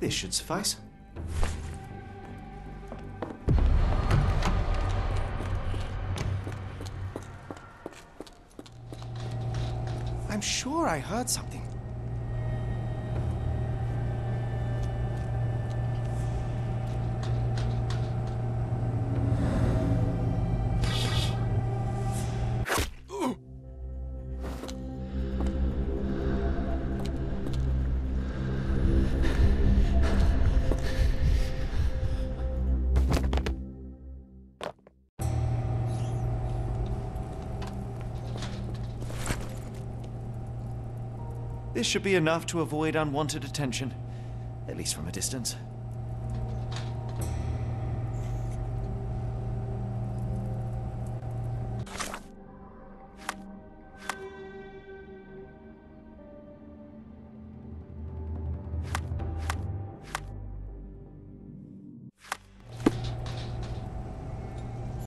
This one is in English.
This should suffice. I'm sure I heard something. This should be enough to avoid unwanted attention, at least from a distance.